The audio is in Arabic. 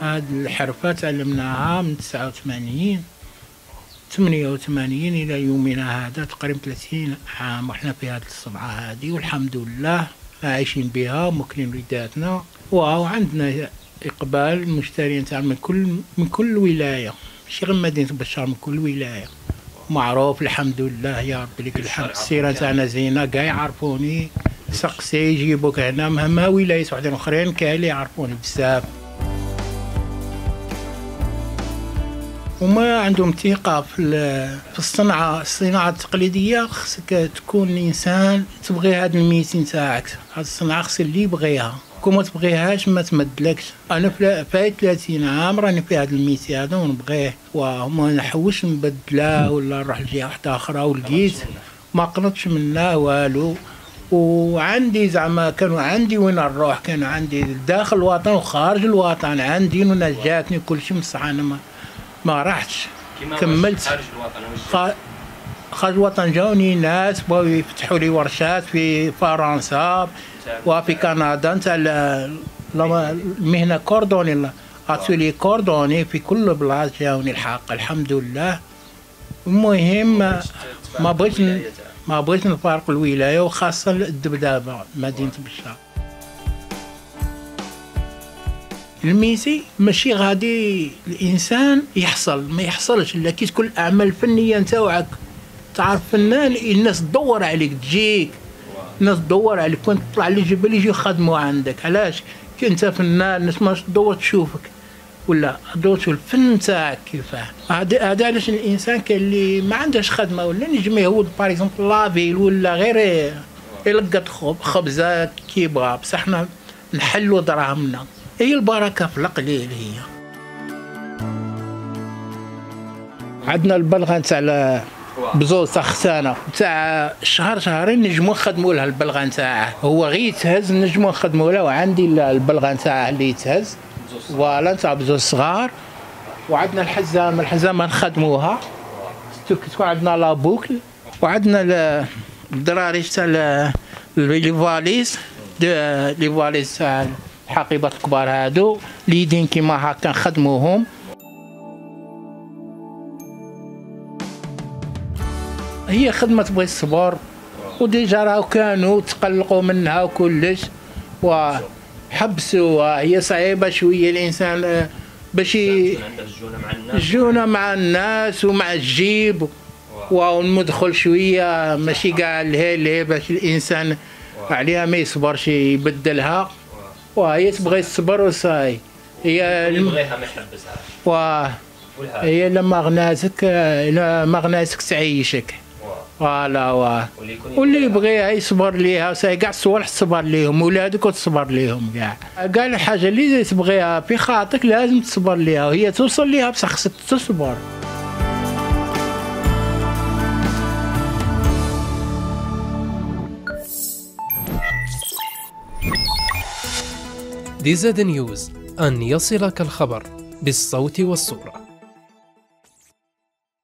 هاد الحرفة تعلمناها من 88 إلى يومنا هذا تقريبا 30 عام وحنا في هاد الصنعة هادي، والحمد لله عايشين بها وماكلين وليداتنا، وعندنا إقبال المشترين تاع من كل ولاية، ماشي غير مدينة بشار، من كل ولاية معروف الحمد لله يا ربي لك الحمد. السيرة تاعنا زينة، كاع يعرفوني، سقسي يجيبوك هنا مهما ولايات وحدين أخرين كاع اللي يعرفوني بزاف، وما عندهم ثقة في الصنعة التقليدية. خصك تكون إنسان تبغي هاد الميتين تاعك، هاد الصنعة خص اللي يبغيها، كون ما تبغيهاش ما تمدلكش. أنا فايت 30 عام راني في هاد الميتي هذا ونبغيه، وما نحوش نبدله ولا نروح لجهة واحدة أخرى، ولقيت ما قنطش منه والو. وعندي زعما كانوا عندي وين نروح، كانوا عندي داخل الوطن وخارج الوطن، عندي ونجاتني كل شيء، بصح أنا ما راحتش كملت. خارج الوطن جاوني ناس بغاو يفتحوا لي ورشات في فرنسا وفي كندا نتاع المهنه كوردوني، اتولي كوردوني في كل بلاصه جاوني الحق الحمد لله. المهم ما بغيتش نفارق الولايه، وخاصه الدبدابه مدينه بشار. الميسي ماشي غادي الانسان ما يحصلش الا كي تكون الاعمال الفنيه نتاوعك، تعرف فنان الناس تدور عليك، تجيك الناس تدور عليك، كون تطلع للجبل يجي يخدموا عندك. علاش؟ كي انت فنان الناس ما تدور تشوفك ولا تدور تشوف الفن تاعك كيفاه. هذا علاش الانسان كاين اللي ما عندهش خدمه ولا نجم يهود باغ اكزومبل لافيل ولا غير يلقط خبزه كيبغى، بصح حنا نحلوا دراهمنا. هي البركه في القليل. هي عندنا البلغه تاع بزوز سخسانه تاع شهرين نجمو نخدموا لها البلغه نتاعه، هو غير يتهز نجمو نخدموا له، وعندي البلغه نتاعه اللي يتهز فوالا تاع بزوز صغار. وعندنا الحزامه نخدموها، تكون عندنا لا بوكل، وعندنا الدراري تاع لي فاليز تاع الحقيبات الكبار هادو اليدين كيما هكا نخدموهم. هي خدمة تبغي الصبر، وديجا راهو كانوا تقلقوا منها وكلش وحبسوا. هي صعيبة شوية الإنسان باش الجونة مع الناس ومع الجيب، والمدخل شوية ماشي كاع الهي باش الإنسان عليها ما يصبرش يبدلها، وهي تبغي الصبر وصاي. هي يبغيها ما يحبسها، هي لما غناتك تعيشك فوالا. واللي يبغيها يصبر ليها، وصاي كاع الصوالح تصبر ليهم، ولادك وتصبر ليهم كاع الحاجه اللي تبغيها في خاطرك لازم تصبر ليها، وهي توصل ليها بصح خصك تصبر. DZ News، أن يصلك الخبر بالصوت والصورة.